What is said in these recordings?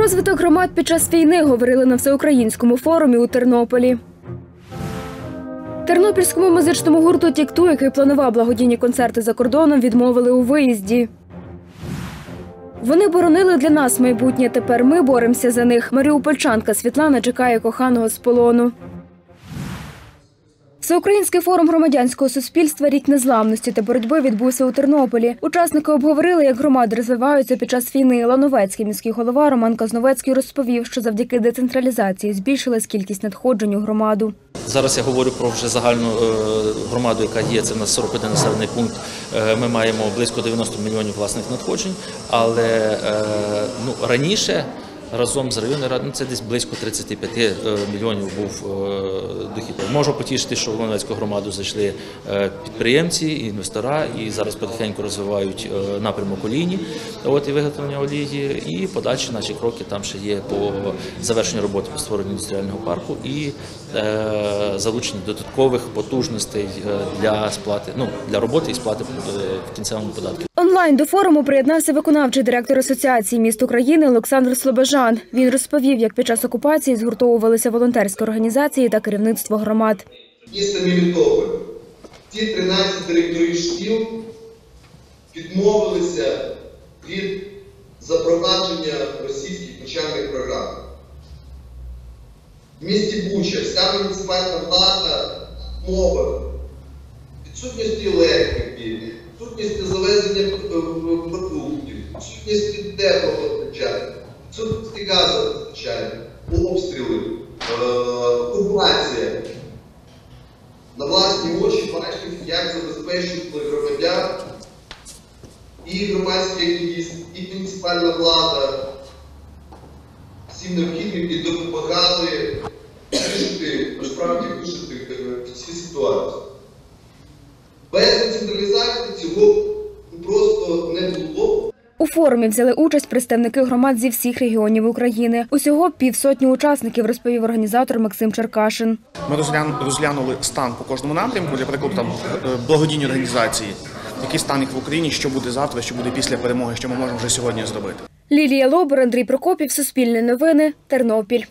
розвиток громад під час війни говорили на всеукраїнському форумі у Тернополі. Тернопільському музичному гурту «Тік-Ту», який планував благодійні концерти за кордоном, відмовили у виїзді. Вони боронили для нас майбутнє, тепер ми боремося за них. Маріупольчанка Світлана чекає коханого з полону. Всеукраїнський форум громадянського суспільства «Рік незламності» та боротьби відбувся у Тернополі. Учасники обговорили, як громади розвиваються під час війни. Лановецький міський голова Роман Казновецький розповів, що завдяки децентралізації збільшилась кількість надходжень у громаду. Зараз я говорю про вже загальну громаду, яка є, це у нас 41 населений пункт. Ми маємо близько 90 мільйонів власних надходжень, але раніше разом з районною радою це десь близько 35 мільйонів був дохід. Можу потішити, що в Лановецьку громаду зайшли підприємці, інвестора, і зараз потихеньку розвивають напрямок олійні, і виготовлення олії, і подальші наші кроки там ще є по завершенню роботи по створенню індустріального парку і залучення додаткових потужностей для сплати, для роботи і сплати в кінцевому податку. Онлайн до форуму приєднався виконавчий директор Асоціації міст України Олександр Слобожан. Він розповів, як під час окупації згуртовувалися волонтерські організації та керівництво громад. Місто Мелітополь. Ті 13 директорів шкіл відмовилися від запровадження російських навчальних програм. В місті Буча вся муніципальна влада мова відсутності електрики, відсутності завезення продуктів, відсутності теплопостачання, відсутності газопостачання, обстріли, окупація. На власні очі бачив, як забезпечували громадян і громадські активісти, і муніципальна влада всім необхідним і допомагали вирішити, насправді вирішити ці ситуації. Без децентралізації цього просто не було. У форумі взяли участь представники громад зі всіх регіонів України. Усього 500 учасників, розповів організатор Максим Черкашин. Ми розглянули стан по кожному напрямку, для прикладу, благодійні організації, який стан їх в Україні, що буде завтра, що буде після перемоги, що ми можемо вже сьогодні зробити. Лілія Лобур, Андрій Прокопів, Суспільне новини, Тернопіль.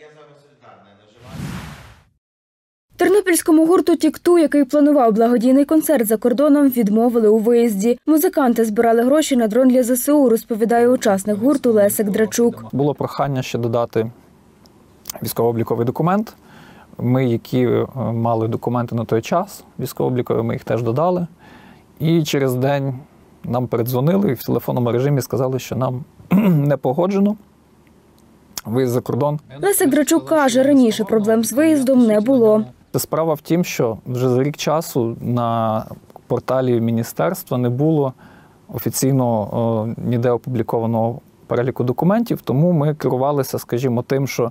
Тернопільському гурту «Тік-Ту», який планував благодійний концерт за кордоном, відмовили у виїзді. Музиканти збирали гроші на дрон для ЗСУ, розповідає учасник гурту Лесик Драчук. Було прохання ще додати військово-обліковий документ. Ми, які мали документи на той час військово-облікові, ми їх теж додали. І через день нам передзвонили і в телефонному режимі сказали, що нам не погоджено виїзд за кордон. Лесик Драчук каже, раніше проблем з виїздом не було. Справа в тім, що вже за рік часу на порталі міністерства не було офіційно ніде опублікованого переліку документів, тому ми керувалися, скажімо, тим, що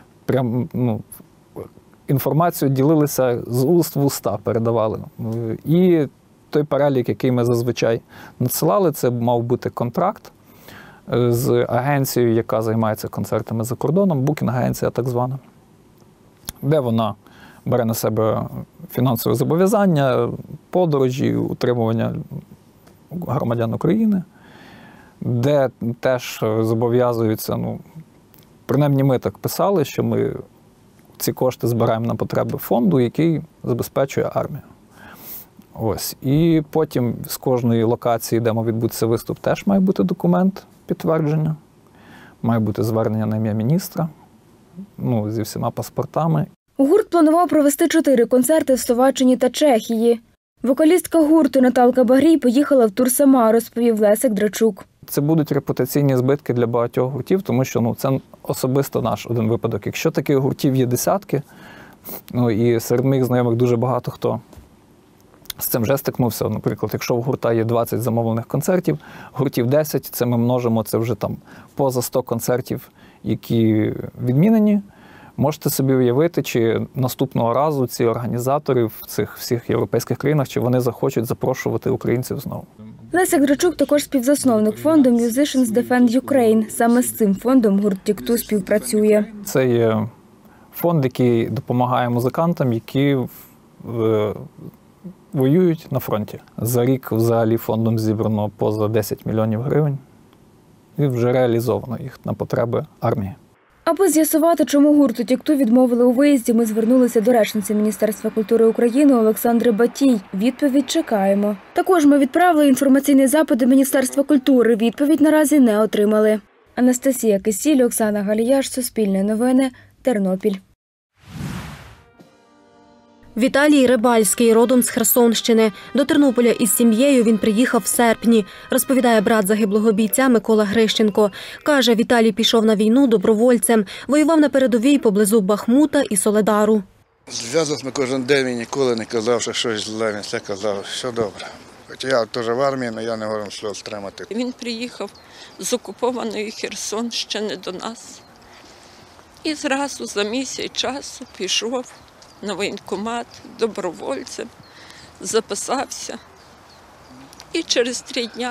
інформацію ділилися з уст в уста, передавали. І той перелік, який ми зазвичай надсилали, це мав бути контракт з агенцією, яка займається концертами за кордоном, букінг-агенція так звана, де вона бере на себе фінансове зобов'язання, подорожі, утримування громадян України, де теж зобов'язуються, принаймні ми так писали, що ми ці кошти збираємо на потреби фонду, який забезпечує армію. Ось. І потім з кожної локації, де має відбутися виступ, теж має бути документ підтвердження, має бути звернення на ім'я міністра, зі всіма паспортами. Гурт планував провести 4 концерти в Словаччині та Чехії. Вокалістка гурту Наталка Багрій поїхала в тур сама, розповів Лесик Драчук. Це будуть репутаційні збитки для багатьох гуртів, тому що це особисто наш один випадок. Якщо таких гуртів є десятки, і серед моїх знайомих дуже багато хто з цим вже стикнувся. Наприклад, якщо в гурта є 20 замовлених концертів, гуртів 10, це ми множимо, це вже поза 100 концертів, які відмінені. Можете собі уявити, чи наступного разу ці організатори в цих всіх європейських країнах, чи вони захочуть запрошувати українців знову. Лесик Драчук також співзасновник фонду Musicians Defend Ukraine. Саме з цим фондом гурт «Тік-Ту» співпрацює. Це є фонд, який допомагає музикантам, які воюють на фронті. За рік взагалі фондом зібрано поза 10 мільйонів гривень. і вже реалізовано їх на потреби армії. Аби з'ясувати, чому гурту «Тік-Ту» відмовили у виїзді, ми звернулися до речниці Міністерства культури України Олександри Батій. Відповідь чекаємо. Також ми відправили інформаційний запит до Міністерства культури. Відповідь наразі не отримали. Анастасія Кисіль, Оксана Галіяш, Суспільне новини, Тернопіль. Віталій Рибальський, родом з Херсонщини. До Тернополя із сім'єю він приїхав в серпні, розповідає брат загиблого бійця Микола Грищенко. Каже, Віталій пішов на війну добровольцем, воював на передовій поблизу Бахмута і Соледару. Зв'язок на кожен день він ніколи не казав, що щось зле, він все казав, все добре. Хоча я теж в армії, але я не можу сльоз тримати. Він приїхав з окупованої Херсонщини до нас і зразу за місяць часу пішов на воєнкомат добровольцем, записався і через 3 дні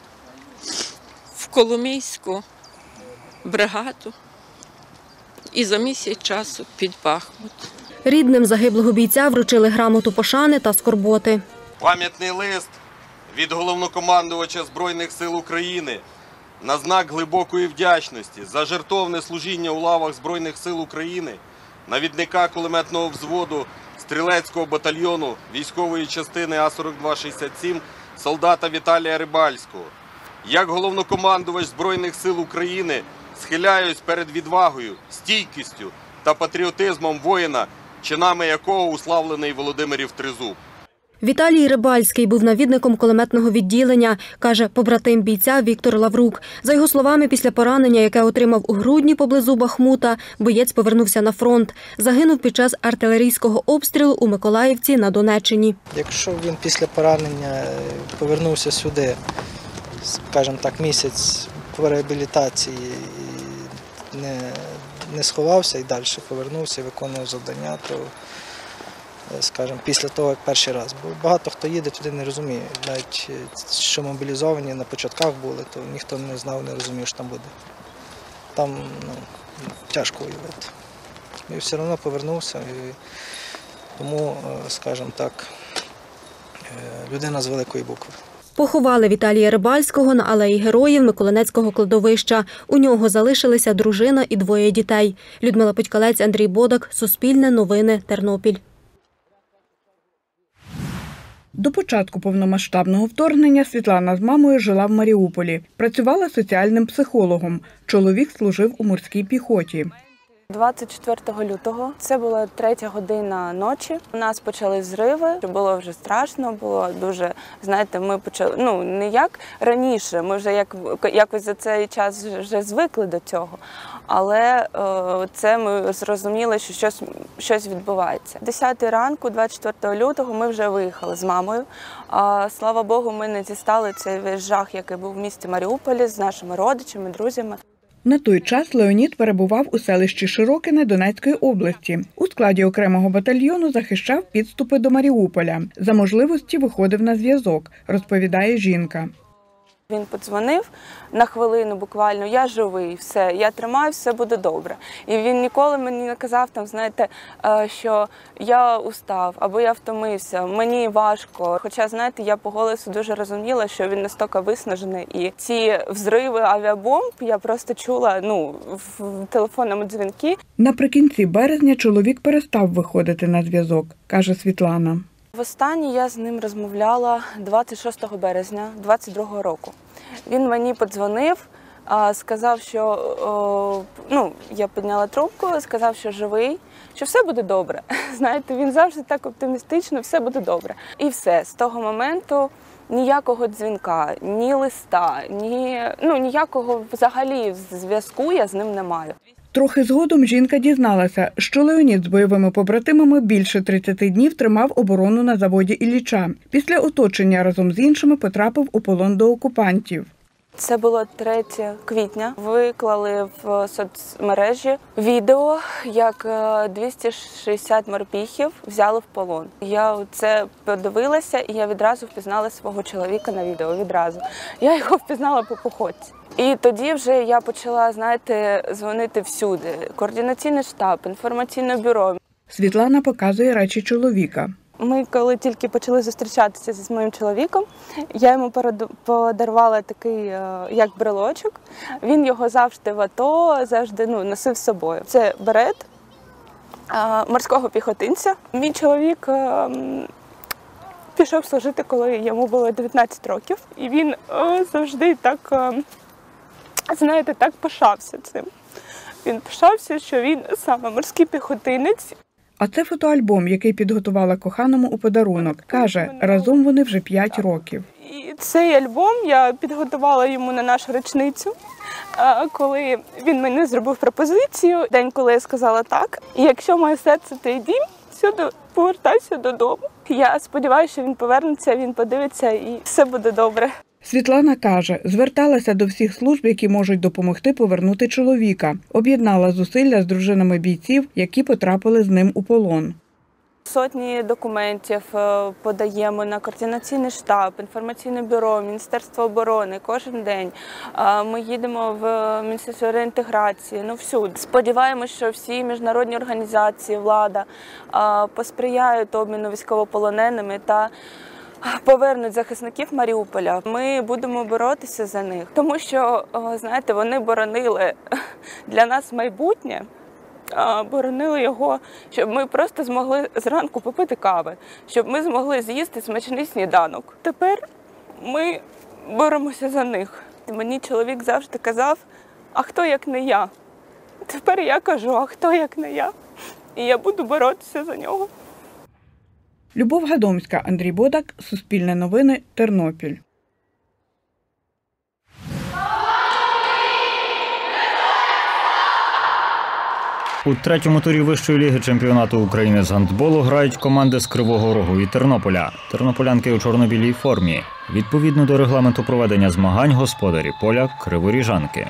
в Коломийську бригаду і за місяць часу під Бахмут. Рідним загиблого бійця вручили грамоту пошани та скорботи. Пам'ятний лист від головнокомандувача Збройних сил України на знак глибокої вдячності за жертовне служіння у лавах Збройних сил України навідника кулеметного взводу стрілецького батальйону військової частини А-4267 солдата Віталія Рибальського. Як головнокомандувач Збройних сил України схиляюсь перед відвагою, стійкістю та патріотизмом воїна, чинами якого уславлений Володимирів Тризуб. Віталій Рибальський був навідником кулеметного відділення, каже побратим бійця Віктор Лаврук. За його словами, після поранення, яке отримав у грудні поблизу Бахмута, боєць повернувся на фронт. Загинув під час артилерійського обстрілу у Миколаївці на Донеччині. Якщо він після поранення повернувся сюди, скажімо так, місяць по реабілітації і не сховався і далі повернувся, виконував завдання, то, скажімо, після того, як перший раз. Бо багато хто їде, туди не розуміє. Навіть що мобілізовані на початках були, то ніхто не знав, не розумів, що там буде. Там тяжко воювати. І все одно повернувся. І тому, скажімо так, людина з великої букви. Поховали Віталія Рибальського на алеї Героїв Миколинецького кладовища. У нього залишилися дружина і 2 дітей. Людмила Путькалець, Андрій Бодак, Суспільне новини, Тернопіль. До початку повномасштабного вторгнення Світлана з мамою жила в Маріуполі. Працювала соціальним психологом. Чоловік служив у морській піхоті. 24 лютого, це була 3 година ночі. У нас почали зриви, було вже страшно, було дуже, знаєте, ми почали, не як раніше, ми вже якось за цей час вже звикли до цього. Але це ми зрозуміли, що щось відбувається. 10 ранку, 24 лютого, ми вже виїхали з мамою. Слава Богу, ми не дістали цей весь жах, який був в місті Маріуполі з нашими родичами, друзями. На той час Леонід перебував у селищі Широкине Донецької області. У складі окремого батальйону захищав підступи до Маріуполя. За можливості виходив на зв'язок, розповідає жінка. Він подзвонив на хвилину буквально, я живий, все, я тримаю, все буде добре. І він ніколи мені не казав, що я устав або я втомився, мені важко. Хоча, знаєте, я по голосу дуже розуміла, що він настільки виснажений. І ці взриви авіабомб я просто чула в телефонному дзвінку. Наприкінці березня чоловік перестав виходити на зв'язок, каже Світлана. Востаннє я з ним розмовляла 26 березня 22-го року. Він мені подзвонив, сказав, що, я підняла трубку, сказав, що живий, що все буде добре. Знаєте, він завжди так оптимістично, все буде добре. І все, з того моменту ніякого дзвінка, ні листа, ніякого взагалі зв'язку я з ним не маю. Трохи згодом жінка дізналася, що Леонід з бойовими побратимами більше 30 днів тримав оборону на заводі Ілліча. Після оточення разом з іншими потрапив у полон до окупантів. Це було 3 квітня. Виклали в соцмережі відео, як 260 морпіхів взяли в полон. Я це подивилася і я відразу впізнала свого чоловіка на відео. Відразу. Я його впізнала по походці. І тоді вже я почала, дзвонити всюди. Координаційний штаб, інформаційне бюро. Світлана показує речі чоловіка. Ми коли тільки почали зустрічатися зі моїм чоловіком, я йому подарувала такий, як брелочок. Він його завжди в АТО, завжди носив з собою. Це берет морського піхотинця. Мій чоловік пішов служити, коли йому було 19 років. І він завжди так, знаєте, так пишався цим. Він пишався, що він саме морський піхотинець. А це фотоальбом, який підготувала коханому у подарунок. Каже, разом вони вже 5 років. І цей альбом я підготувала йому на нашу річницю, коли він мені зробив пропозицію. День, коли я сказала так. І якщо моє серце – твій дім, повертайся додому. Я сподіваюся, що він повернеться, він подивиться і все буде добре. Світлана каже, зверталася до всіх служб, які можуть допомогти повернути чоловіка. Об'єднала зусилля з дружинами бійців, які потрапили з ним у полон. Сотні документів подаємо на координаційний штаб, інформаційне бюро, Міністерство оборони кожен день. Ми їдемо в Міністерство реінтеграції, всюди. Сподіваємося, що всі міжнародні організації, влада посприяють обміну військовополоненими та повернуть захисників Маріуполя. Ми будемо боротися за них, тому що, знаєте, вони боронили для нас майбутнє, боронили його, щоб ми просто змогли зранку попити кави, щоб ми змогли з'їсти смачний сніданок. Тепер ми боремося за них. Мені чоловік завжди казав, а хто як не я? Тепер я кажу, а хто як не я? І я буду боротися за нього. Любов Гадомська, Андрій Бодак, Суспільне новини, Тернопіль. У третьому турі Вищої ліги чемпіонату України з гандболу грають команди з Кривого Рогу і Тернополя. Тернополянки у чорно-білій формі. Відповідно до регламенту проведення змагань господарі поля – криворіжанки.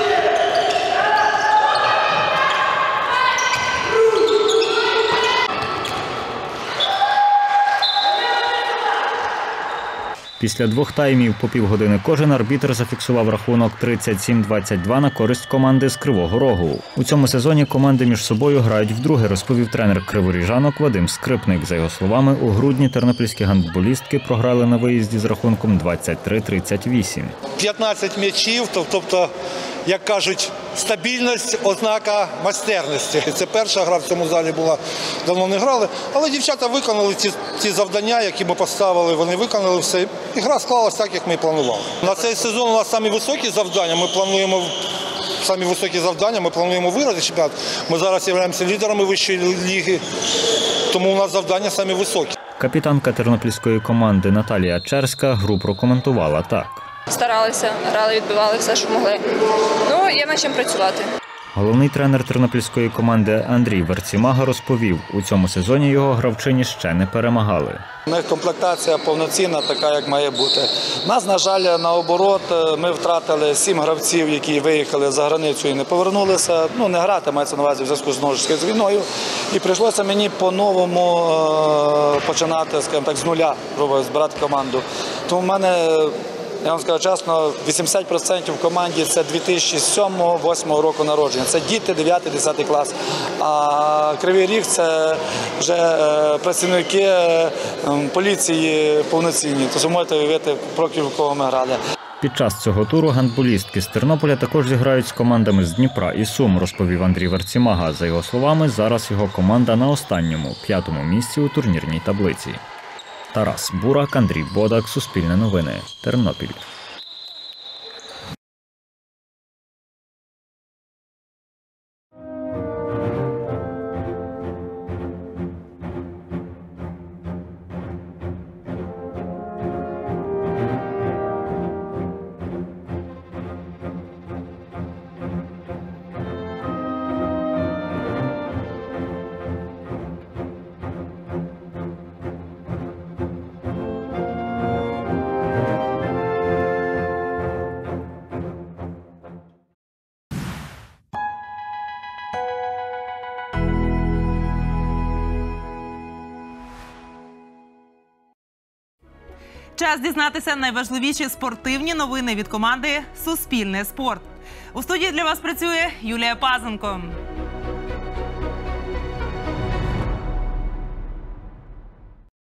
Після 2 таймів по півгодини кожен арбітр зафіксував рахунок 37-22 на користь команди з Кривого Рогу. У цьому сезоні команди між собою грають вдруге, розповів тренер криворіжанок Вадим Скрипник. За його словами, у грудні тернопільські гандболістки програли на виїзді з рахунком 23-38. 15 м'ячів, тобто, як кажуть, стабільність – ознака майстерності. Це перша гра в цьому залі була, давно не грали. Але дівчата виконали ті завдання, які ми поставили, вони виконали все. І гра склалась так, як ми і планували. На цей сезон у нас самі високі завдання, ми плануємо виграти чемпіонат. Ми зараз являємося лідерами Вищої ліги, тому у нас завдання самі високі. Капітанка тернопільської команди Наталія Черська гру прокоментувала так. Старалися, грали, відбивали все, що могли. Є над чим працювати. Головний тренер тернопільської команди Андрій Верцімага розповів, у цьому сезоні його гравчині ще не перемагали. У них комплектація повноцінна, така, як має бути. Нас, на жаль, наоборот, ми втратили 7 гравців, які виїхали за границю і не повернулися. Не грати, мається на увазі в зв'язку з війною. І прийшлося мені по-новому починати, скажімо так, з нуля збирати команду. Тому в мене, я вам скажу чесно, 80% в команді – це 2007-2008 року народження. Це діти 9-10 клас. А Кривий Ріг – це вже працівники поліції повноцінні. Тобто можете уявити, проти кого ми грали. Під час цього туру гандболістки з Тернополя також зіграють з командами з Дніпра і Сум, розповів Андрій Верцімага. За його словами, зараз його команда на останньому, 5-му місці у турнірній таблиці. Тарас Бурак, Андрій Бодак, Суспільне новини, Тернопіль. Час дізнатися найважливіші спортивні новини від команди «Суспільне спорт». У студії для вас працює Юлія Пазенко.